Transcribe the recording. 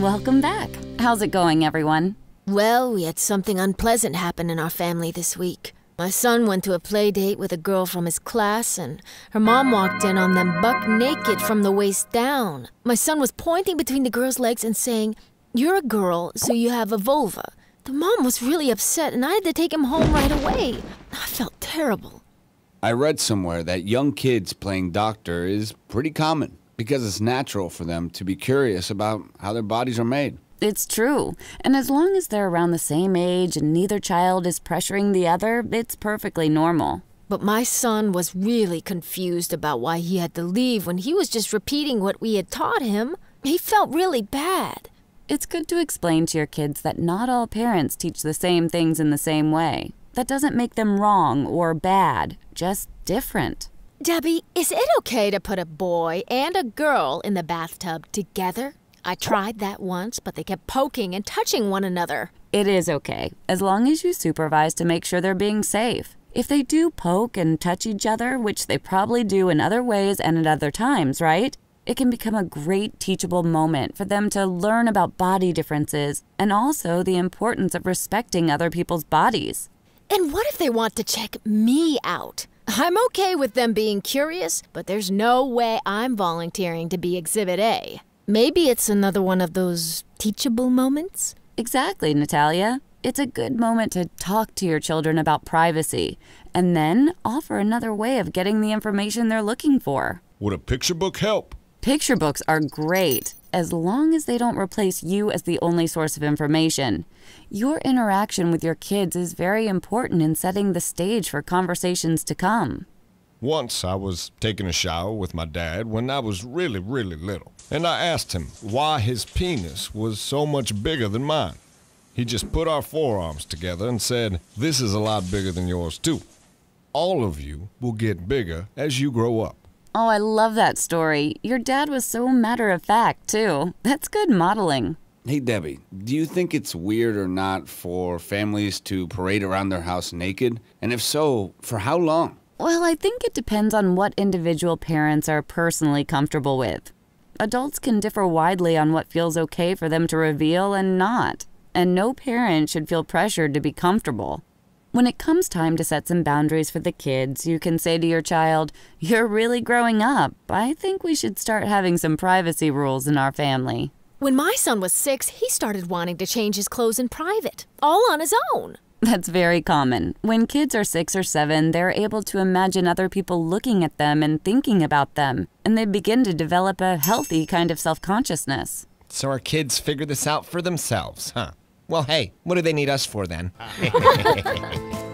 Welcome back. How's it going, everyone? Well, we had something unpleasant happen in our family this week. My son went to a play date with a girl from his class, and her mom walked in on them buck naked from the waist down. My son was pointing between the girl's legs and saying, "You're a girl, so you have a vulva." The mom was really upset, and I had to take him home right away. I felt terrible. I read somewhere that young kids playing doctor is pretty common because it's natural for them to be curious about how their bodies are made. It's true. And as long as they're around the same age and neither child is pressuring the other, it's perfectly normal. But my son was really confused about why he had to leave when he was just repeating what we had taught him. He felt really bad. It's good to explain to your kids that not all parents teach the same things in the same way. That doesn't make them wrong or bad, just different. Debbie, is it okay to put a boy and a girl in the bathtub together? I tried that once, but they kept poking and touching one another. It is okay, as long as you supervise to make sure they're being safe. If they do poke and touch each other, which they probably do in other ways and at other times, right? It can become a great teachable moment for them to learn about body differences and also the importance of respecting other people's bodies. And what if they want to check me out? I'm okay with them being curious, but there's no way I'm volunteering to be Exhibit A. Maybe it's another one of those teachable moments? Exactly, Natalia. It's a good moment to talk to your children about privacy and then offer another way of getting the information they're looking for. Would a picture book help? Picture books are great, as long as they don't replace you as the only source of information. Your interaction with your kids is very important in setting the stage for conversations to come. Once I was taking a shower with my dad when I was really little, and I asked him why his penis was so much bigger than mine. He just put our forearms together and said, "This is a lot bigger than yours too. All of you will get bigger as you grow up." Oh, I love that story. Your dad was so matter-of-fact, too. That's good modeling. Hey, Debbie, do you think it's weird or not for families to parade around their house naked? And if so, for how long? Well, I think it depends on what individual parents are personally comfortable with. Adults can differ widely on what feels okay for them to reveal and not. And no parent should feel pressured to be comfortable. When it comes time to set some boundaries for the kids, you can say to your child, "You're really growing up. I think we should start having some privacy rules in our family." When my son was 6, he started wanting to change his clothes in private, all on his own. That's very common. When kids are 6 or 7, they're able to imagine other people looking at them and thinking about them, and they begin to develop a healthy kind of self-consciousness. So our kids figure this out for themselves, huh? Well, hey, what do they need us for then?